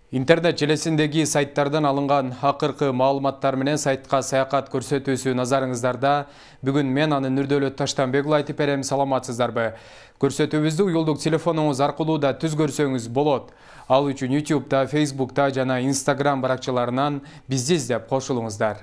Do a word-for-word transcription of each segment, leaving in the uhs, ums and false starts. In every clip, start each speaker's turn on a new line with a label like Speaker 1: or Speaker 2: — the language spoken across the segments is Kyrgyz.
Speaker 1: Интернет желесіндегі сайттардан алынған ақырқы маалыматтар менен сайтқа саякат көрсөтүүсү назарыңыздарда. Бүгін мен аны Нурдөлөт Таштанбекұлы айтып берем, саламатсыздарбы. Көрсөтүүбүздү уюлдук телефонуңуз аркылуу да түз көрсөңүз болот. Ал үчүн ютубта, фейсбукта жана инстаграм баракчаларынан бизди издеп кошулуңуздар.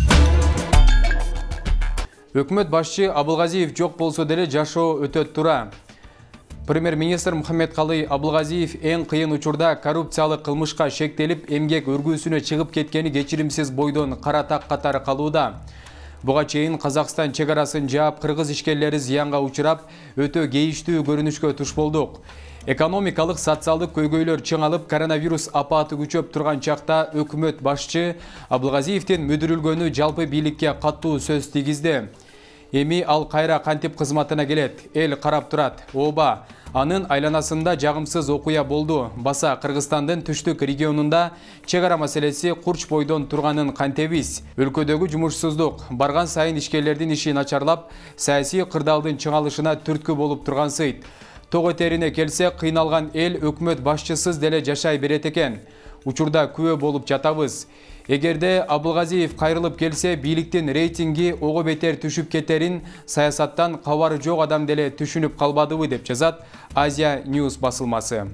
Speaker 1: Өкмөт башчы Абылгазиев жок болсо деле жашоо өтөт тура. Премьер-министр Мухаммедкалый Абылгазиев эң кыйын учурда коррупциялык кылмышка шектелип, эмгек өргүүсүнө чыгып кеткени кечиримсиз бойдон кара так катары калууда. Буга чейин Казакстан чек арасын жаап, кыргыз ишкерлери зыянга учурап, өтө кейиштүү көрүнүшкө туш болдук. Экономикалык, социалдык көйгөйлөр чыңалып, коронавирус апаты күчөп турган чакта өкмөт башчы Абылгазиевдин мүдүрүлгөнү жалпы бийликке каттуу сөз тийгизди. Эми ал кайра кантип кызматына келет, эл карап турат. Оба, анын айланасында жагымсыз окуя болду. Баса Кыргызстандын түштүк регионунда чек ара маселеси курч бойдон турганын кантебиз. Өлкөдөгү жумушсуздук барган сайын ишкерлердин иши начарлап, саясий кырдаалдын чыңалышына түрткү болуп турган сыйт. Тоо терине келсе, кыйналган эл өкмөт башчысыз деле жашай берет экен. Учурда күбө болуп жатабыз. Эгерде Абылгазиев кайрылып келсе, бийликтин рейтинги ого бетер түшүп кетерин саясаттан кабары жок адам деле түшүнүп калбадыбы деп жазат Азия Ньюс басылмасы.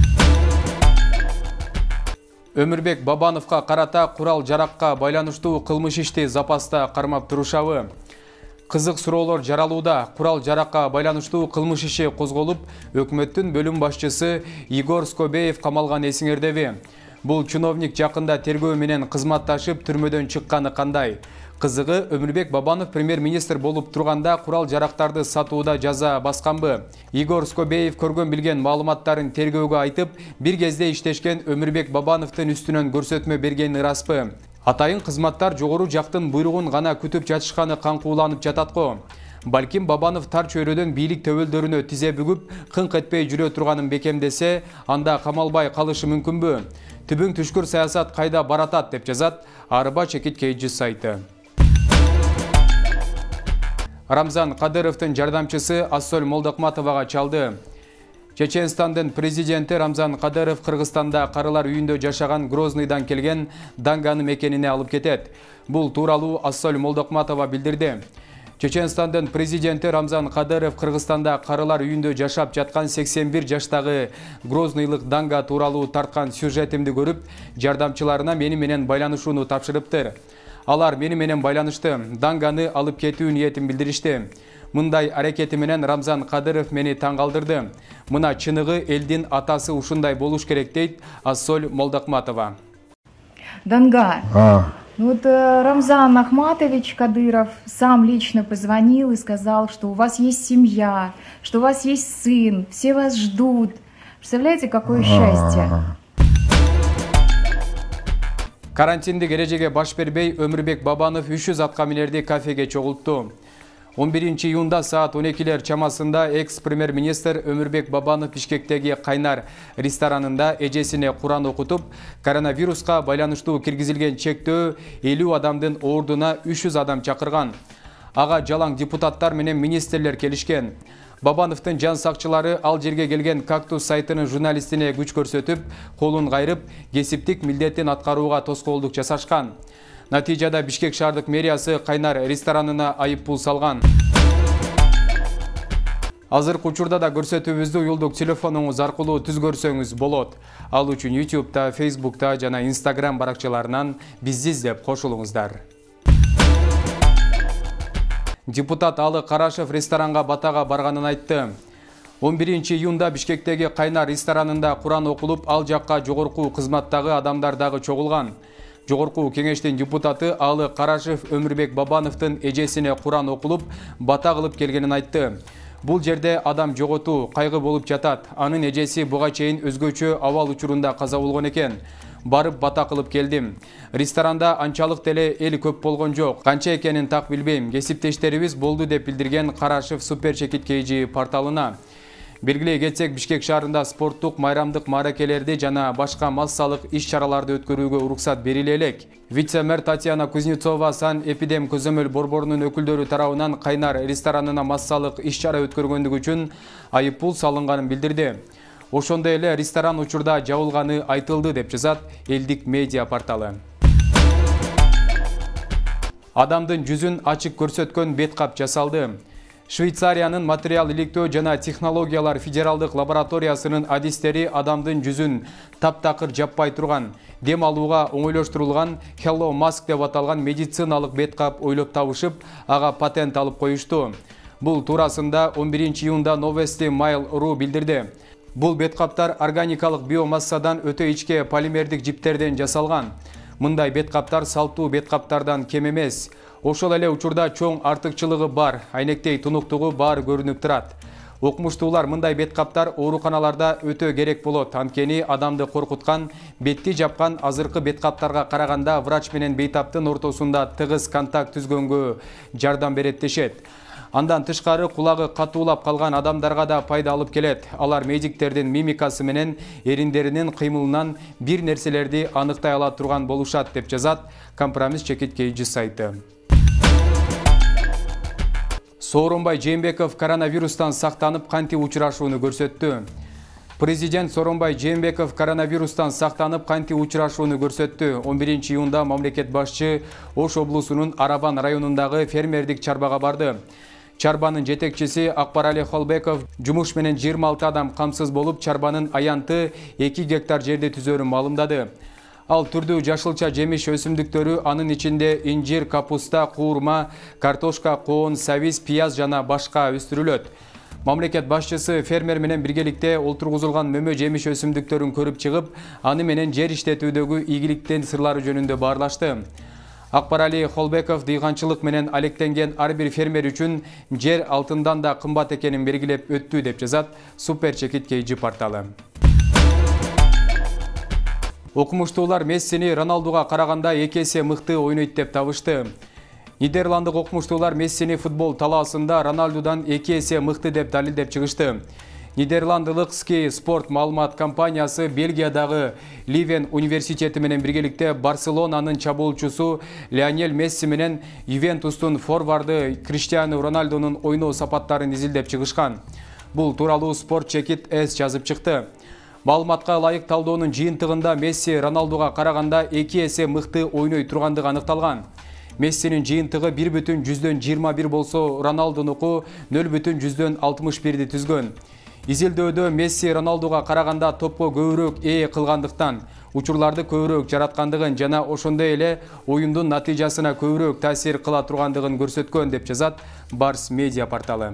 Speaker 1: Өмүрбек Бабановго карата курал жаракка байланыштуу кылмыш ишти запаста кармап турушабы. Кызык суроолор жаралууда. Курал жаракка байланыштуу кылмыш иши козголуп, өкмөттүн бөлүм башчысы Игорь Скобеев камалган, эсиңердеби? Бул чиновник жакында тергөө менен кызматташып түрмөдөн чыкканы кандай? Кызыгы, Өмүрбек Бабанов премьер-министр болуп турганда курал жарактарды сатууда жаза басканбы? Игорь Скобеев көргөн билген маалыматтарын тергөөгө айтып, бир кезде иштешкен Өмүрбек Бабановдун үстүнөн көрсөтмө бергени распы? Атайын кызматтар жогору жактын буйругун гана күтүп жатышканы каңкууланып жатат го. Балким Бабанов тар чөйрөдөн бийлик төбөлдөрүнө тизе бүгүп, кыңк этпей жүрө турганын бекемдесе, анда камалбай калышы мүмкүнбү? Түбүң түшкүр саясат кайда баратат деп жазат Арба Чекиткейджи сайты. Рамзан Кадыровдун жардамчысы Ассоль Молдокматовага чалды. Чеченстандын президенти Рамзан Кадыров Кыргызстанда карылар үйүндө жашаган Грозныйдан келген Данганы мекенине алып кетет. Бул тууралуу Ассоль Молдокматова билдирди. Чеченстандын президенти Рамзан Кадыров Кыргызстанда карылар үйүндө жашап жаткан сексен бир жаштагы Грознылык Данга тууралуу тарткан сюжетимди көрүп, жардамчыларына мени менен байланышууну тапшырыптыр. Алар мени менен байланышты, Данганы алып кетүү ниетин билдиришти. Мындай аракети менен Рамзан Кадыров мени таң калтырды. Мына чыныгы элдин атасы ушундай болуш керек дейт Ассоль Молдокматова.
Speaker 2: Данга. Вот Рамзан Ахматович Кадыров сам лично позвонил и сказал, что у вас есть семья, что у вас есть сын, все вас ждут. Представляете, какое счастье?
Speaker 1: Карантиндик эрежеге баш бербей Өмүрбек Бабанов үч жүз аткаминерди кафеге чогултту. он биринчи июнда саат он экилер чамасында экс-премьер-министр Өмүрбек Бабанов Бишкектеги Кайнар ресторанында эжесине Куран окутуп, коронавируска байланыштуу киргизилген чектөө элүү адамдын ордуна үч жүз адам чакырган. Ага жалаң депутаттар менен министрлер келишкен. Бабановдун жан сакчылары ал жерге келген Кактус сайтынын журналистине күч көрсөтүп, колун кайрып, кесиптик милдетин аткарууга тоскоолдук жасашкан. Натыйжада Бишкек шаардык мэриясы Кайнар ресторанына айыппул салган. Азыркы учурда да көрсөтүүбүздү уюлдук телефонуңуз аркылуу түз көрсөңүз болот. Ал үчүн ютубта, фейсбукта жана инстаграм баракчаларынан бизди издеп кошулуңуздар. Депутат Алы Карашев ресторанга батага барганын айтты. он биринчи июнда Бишкектеги Кайнар ресторанында Куран окулуп, ал жакка жогорку кызматтагы адамдар дагы чогулган. Жогорку кеңештин депутаты Алы Карашев Өмүрбек Бабановдун эжесине Куран окулуп, бата кылып келгенин айтты. Бул жерде адам жоготуу, кайгы болуп жатат. Анын эжеси буга чейин өзгөчө абал учурунда каза болгон экен. Барып бата кылып келдим. Ресторанда анчалык деле эл көп болгон жок. Канча экенин так билбейм. Кесиптештерибиз болду деп билдирген Карашев Супер Чекиткейджи порталына. Белгилей кетсек, Бишкек шаарында спорттук, майрамдык мааракелерди жана башка массалык иш-чараларды өткөрүүгө уруксат бериле элек. Вице-мэр Татьяна Кузнецова сан эпидем көзөмөл борборунун өкүлдөрү тарабынан Кайнар ресторанына массалык иш-чара өткөргөндүгү үчүн айыппул салынганын билдирди. Ошондой эле ресторан учурда жабылганы айтылды деп жазат элдик медиа порталы. Адамдын жүзүн ачык көрсөткөн беткап жасалды. Швейцариянын материал иликтөө жана технологиялар федералдык лабораториясынын адистери адамдын жүзүн таптакыр жаппай турган, дем алууга оңойлоштурулган Hello Mask деп аталган медициналык беткап ойлоп табышып, ага патент алып коюшту. Бул туурасында он биринчи июнда Новости Mail точка ру билдирди. Бул беткаптар органикалык биомассадан өтө ичке полимердик жиптерден жасалган. Мындай беткаптар салттуу беткаптардан кем эмес. Ошол эле учурда чоң артыкчылыгы бар, айнектей тунуктугу бар көрүнүп турат. Окумуштуулар мындай беткаптар ооруканаларда өтө керек болот. Анткени адамды коркуткан, бетти жапкан азыркы беткаптарга караганда врач менен бейтаптын ортосунда тыгыз контакт түзгөнгө жардам берет дешет. Андан тышкары кулагы катуулап калган адамдарга да пайда алып келет. Алар медиктердин мимикасы менен эриндеринин кыймылынан бир нерселерди аныктай ала турган болушат деп жазат Компромисс чекит кейжи сайты. Сооронбай Жээнбеков коронавирустан сактанып кантип учурашууну көрсөттү. Президент Сооронбай Жээнбеков коронавирустан сактанып кантип учурашууну көрсөттү. он биринчи июнда мамлекет башчы Ош облусунун Арабан районундагы фермердик чарбага барды. Чарбанын жетекчиси Акбарали Холбеков жумуш менен жыйырма алты адам камсыз болуп, чарбанын аянты эки гектар жерди түзөрүн маалымдады. Ал түрдүү жашылча жемиш өсүмдүктөрү, анын ичинде инжир, капуста, куурма, картошка, коон, сабиз, пияз жана башка өстүрүлөт. Мамлекет башчысы фермер менен биргеликте олтургузулган мөмө жемиш өсүмдүктөрүн көрүп чыгып, аны менен жер иштетүүдөгү ийгиликтин сырлары жөнүндө баарлашты. Акбарали Холбеков дыйганчылык менен алектенген ар бир фермер үчүн жер алтындан да кымбат экенин белгилеп өттү деп жазат Супер Чекит Кейжи порталы. Окумуштуулар Мессини Роналдуга караганда эки эсе мыкты ойнойт деп табышты. Нидерландык окумуштуулар Мессини футбол талаасында Роналдудан эки эсе мыкты деп далилдеп чыгышты. Нидерландылык Ski спорт маалымат компаниясы Бельгиядагы Ливен университети менен биргеликте Барселонанын чабуулчусу Лионель Месси менен Ювентустун форварды Криштиану Роналдунун ойноо сапаттарын изилдеп чыгышкан. Бул тууралуу Спорт Чекит эс жазып чыкты. Маалыматка ылайык талдоонун жыйынтыгында Месси Роналдуга караганда эки эсе мыкты ойной тургандыгы аныкталган. Мессинин жыйынтыгы бир бүтүн жүздөн жыйырма бир болсо, Роналдунуку нөл бүтүн жүздөн алтымыш бирди түзгөн. Изилдөөдө Месси Роналдуга караганда топко көбүрөөк ээ кылгандыктан, учурларды көбүрөөк жараткандыгын жана ошондой эле оюндун натыйжасына көбүрөөк таасир кыла тургандыгын көрсөткөн деп жазат Барс медиа порталы.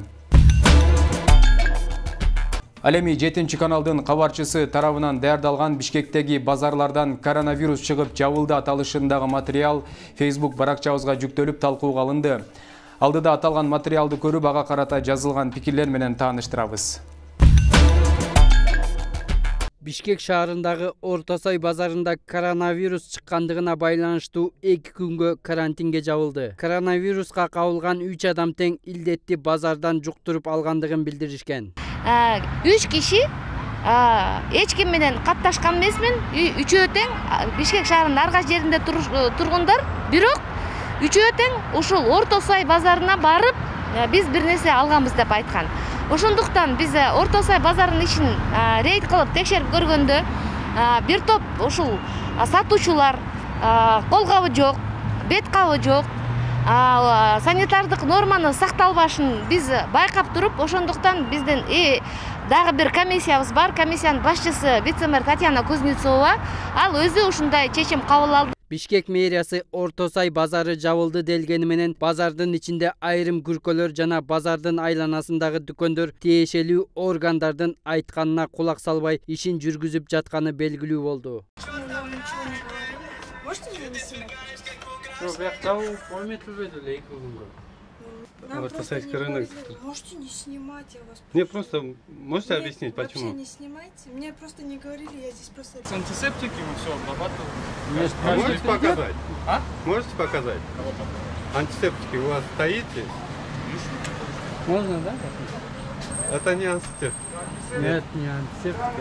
Speaker 1: Ал эми жетинчи каналдын кабарчысы тарабынан даярдалган Бишкектеги базарлардан коронавирус чыгып жабылды аталышындагы материал Facebook баракчабызга жүктөлүп талкууга алынды. Алдыда аталган материалды көрүп, ага карата жазылган пикирлер менен тааныштырабыз.
Speaker 3: Бишкек шаарындагы Орто Сай базарында коронавирус чыккандыгына байланыштуу эки күнгө карантинге жабылды. Коронавируска кабылган үч адам тең илдетти базардан жуктуруп алгандыгын билдиришкен.
Speaker 4: үч киши эч ким менен катташкан эмесмин. Үчөө тең Бишкек шаарынын ар кайсы жеринде тургундар, бирок үчөө тең ушул Орто Сай базарына барып, биз бир нерсе алганбыз деп айткан. Ошондуктан биз Орто Сай базарынын ишин рейд кылып текшерип көргөндө бир топ ушул сатуучулар колгабы жок, бет кабы жок, санитардык норманы сакталбашын биз байкап туруп, ошондуктан бизден дагы бир комиссиябыз бар. Комиссиянын башчысы вице-мэр Татьяна Кузнецова, ал өзү ушундай чечим кабыл алды.
Speaker 3: Бишкек мэриясы Орто Сай базары жабылды делгени менен базардын ичинде айрым күркөлөр жана базардын айланасындагы дүкөндөр тиешелүү органдардын айтканына кулак салбай ишин жүргүзүп жатканы белгилүү болду.
Speaker 5: Ортосайский рынок.
Speaker 6: Можете не снимать, я вас...
Speaker 5: Не, просто можете мне объяснить, почему?
Speaker 6: Вообще не снимайте. Мне просто не говорили, я здесь просто...
Speaker 7: С антисептики мы все обрабатываем.
Speaker 5: А можете показать? А? Можете показать? Антисептики у вас стоит здесь?
Speaker 3: Можно, да?
Speaker 5: Это не антисептик.
Speaker 3: Нет, не антисептик.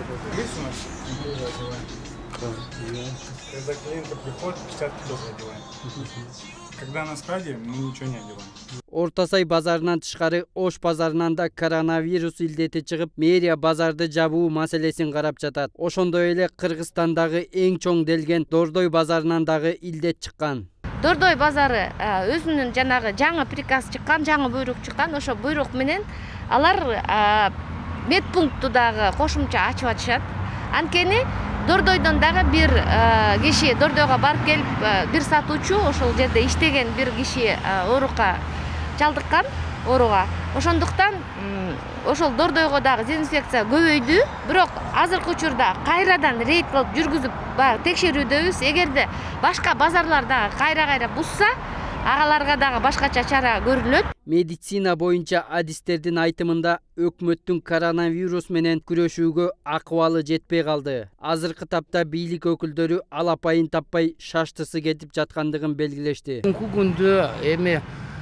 Speaker 7: Когда клиенты приходят, перчатки тоже одеваем. Когда на складе, мы ничего не одеваем.
Speaker 3: Орто Сай базарынан тышкары Ош базарынан да коронавирус илдети чыгып, мэрия базарды жабуу маселесин карап жатат. Ошондой эле Кыргызстандагы эң чоң делген Дордой базарынан дагы илдет чыккан.
Speaker 4: Дордой базары өзүнүн жанагы жаңы приказ чыккан, жаңы буйрук чыккан, ошо буйрук менен алар медпунктту дагы кошумча ачып атышат. Анткени Дордойдон дагы бир киши Дордойго барып келип, бир сатуучу ошол жерде иштеген бир киши оорукка чалдыккан, ооруга. Ошондуктан ошол Дордойго дагы дезинфекция көбөйдү, бирок азыркы учурда кайрадан рейд кылып жүргүзүп текшерүүдөбүз. Эгерде башка базарларда кайра-кайра бузса, агаларга дагы башкача чара көрүлөт.
Speaker 3: Медицина боюнча адистердин айтымында өкмөттүн коронавирус менен күрөшүүгө акыбалы жетпей калды. Азыркы тапта бийлик өкүлдөрү алапайын таппай шаштысы кетип жаткандыгын белгилешти.
Speaker 8: Бүгүнкү күндө эми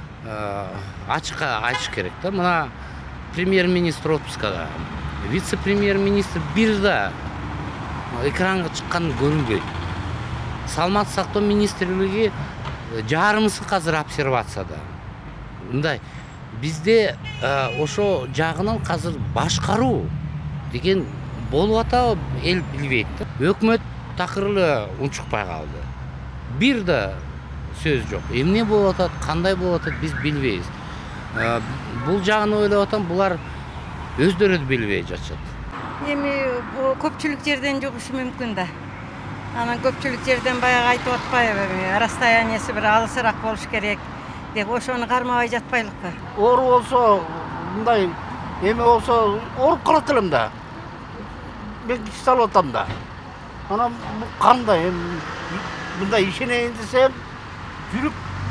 Speaker 8: ачыкка айтыш керек да. Мына премьер-министр отпускада, вице-премьер-министр бир да экранга чыккан көрүнбөйт. Саламаттык сактоо министрлиги жарымысы казыр обсервацияда. Мындай бизде ошо жагынан казыр башкаруу деген болуп атабы эл билбейт да. Өкмөт такыр унчукпай калды. Бир да сөз жок. Эмне болуп атат, кандай болуп атат биз билбейбиз. Бул жагын ойлоп атам, булар өздөрү да билбей жатышат.
Speaker 9: Эми көпчүлүк жерден жугушу мүмкүн да. Анан көпчүлүк жерден баягы айтып атпайбы, расстояниясы бир алысыраак болуш керек деп ошону кармабай жатпайлыкпы?
Speaker 8: Оору болсо, мындай эме болсо ооруп калат элем да. Мен иш салып атам да. Анан бул кандай эми мындай ишенейин десем, жүрүп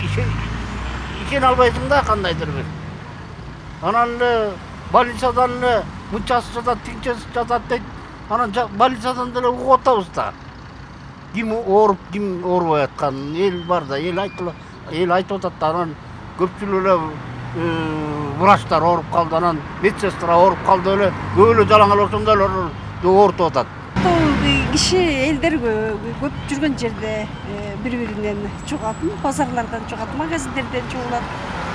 Speaker 8: ишене албайсың да кандайдыр бир. Анан эле больницадан эле мынчасы жатат, тинчеси жатат дейт. Анан больницадан деле угуп атабыз да. Ким ооруп, ким оорубай аткан эл бар да, эл айтылып, эл айтып атат да, анан көпчүлүк эле врачтар ооруп калды, анан медсестра ооруп калды эле, көп эле жалаң ошондойлор оорутуп атат.
Speaker 10: Киши элдер көп жүргөн жерде бири-биринен чугатын, базарлардан чугат, магазиндерден чугулат.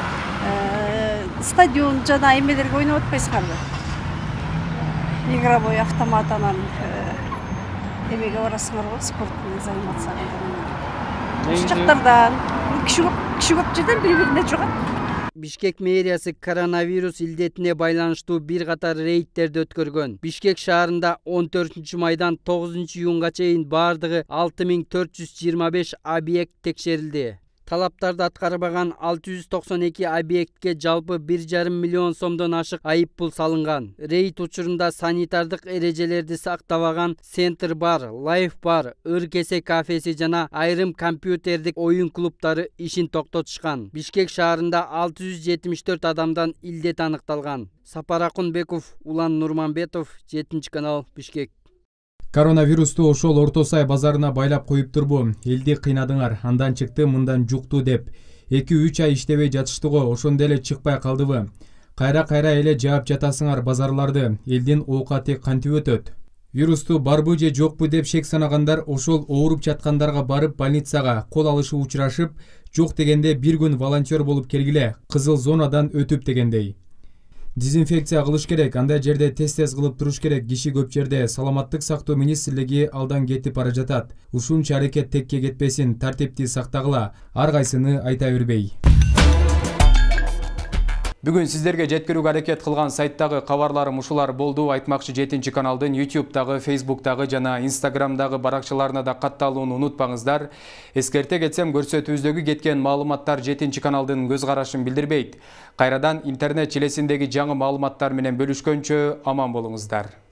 Speaker 10: Стадион жана эмелерге ойноп атпайсыңарбы? Игровой автомат анан эмеге барасыңарбы, спорт менен заниматься. Ушул жактардан киши көп, киши көп жерден бири-бирине чугат.
Speaker 3: Бишкек мэриясы коронавирус илдетине байланыштуу бир катар рейдтерди өткөргөн. Бишкек шаарында он төртүнчү майдан тогузунчу июнга чейин бардыгы алты миң төрт жүз жыйырма беш объект текшерилди. Талаптарды аткарбаган алты жүз токсон эки объектке жалпы бир жарым миллион сомдон ашык айып пул салынган. Рейд учурунда санитардык эрежелерди сактабаган Центр бар, Лайф бар, Ыр кесе кафеси жана айрым компьютердик оюн клубтары ишин токтотушкан. Бишкек шаарында алты жүз жетимиш төрт адамдан илдет аныкталган. Сапар Акунбеков, Улан Нурманбетов, жетинчи канал, Бишкек.
Speaker 1: Коронавирусту ошол Орто Сай базарына байлап коюп турбу. Элди кыйнадыңар, андан чыкты, мындан жукту деп. эки үч ай иштебей жатышты го, ошондо эле чыкпай калдыбы. Кайра-кайра эле жаап жатасыңар базарларды. Элдин оокаты кантип өтөт? Вирусту барбы же жокпу деп шек санагандар ошол ооруп жаткандарга барып больницага кол алышып учурашып, жок дегенде бир күн волонтер болуп келгиле, кызыл зонадан өтүп дегендей. Дезинфекция кылыш керек, андай жерде тез-тез кылып туруш керек. Киши көп жерде. Саламаттык сактоо министрлиги алдан кетип бара жатат. Ушунча аракет текке кетпесин, тартипти сактагыла, ар кайсыны айта бербей. Бүгүн сиздерге жеткирүүгө аракет кылган сайттагы кабарларым ушулар болду. Айтмакчы жетинчи каналдын ютубтагы, фейсбуктагы жана инстаграмдагы баракчаларына да катталууну унутпаңыздар. Эскерте кетсем, көрсөтүүбүздөгү кеткен маалыматтар жетинчи каналдын көз карашын билдирбейт. Кайрадан интернет желесиндеги жаңы маалыматтар менен бөлүшкөнчө аман болуңуздар.